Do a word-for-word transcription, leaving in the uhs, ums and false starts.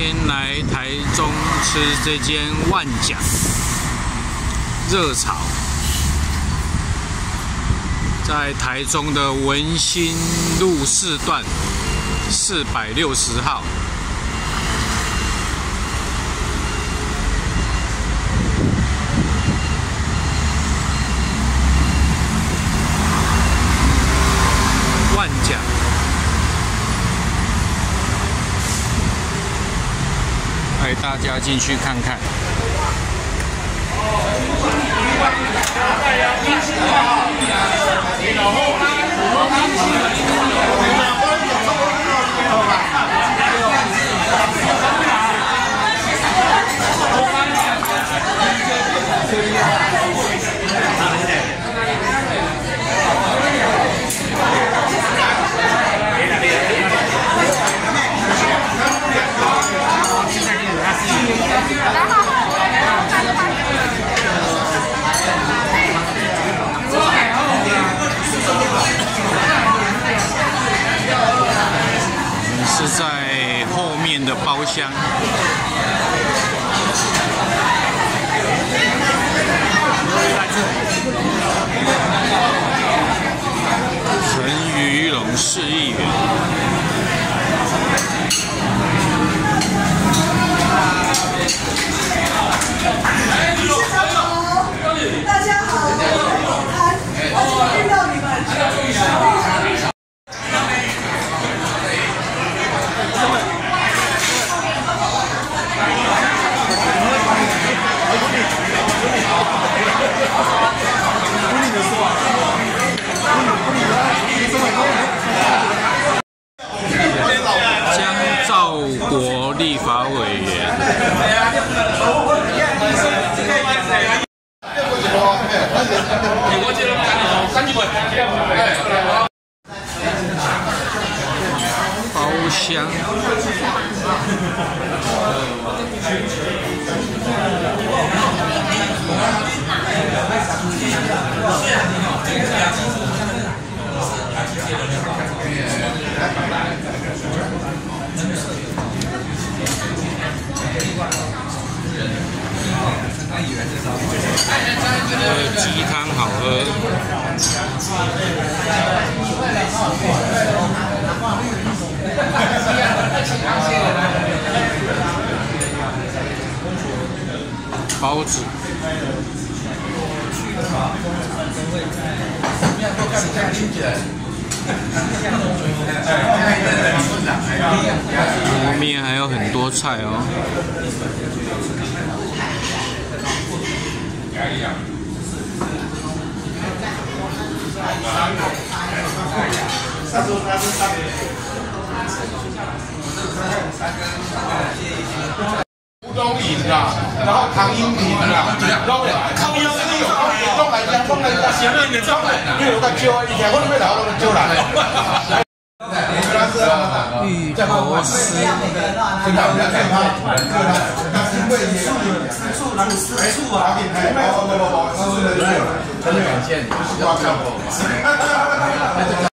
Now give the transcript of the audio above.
天来台中吃这间万甲热炒，在台中的文心路四段四百六十号。万甲。 带大家进去看看。是在后面的包厢，陈于龙市议员。 大家好，我是永康，遇到你们。 江兆国立法委员，包厢。这鸡汤好喝。包子。后面还有很多菜哦。 吴东颖啦，然后唐英平啦，然后康英是有东来家，东来家，前面的东来，因为我在招，以前我那边老都招来。 芋头丝， 现在我们要看它，因为醋醋醋醋啊，不不不不，是真的感谢你，是要看我。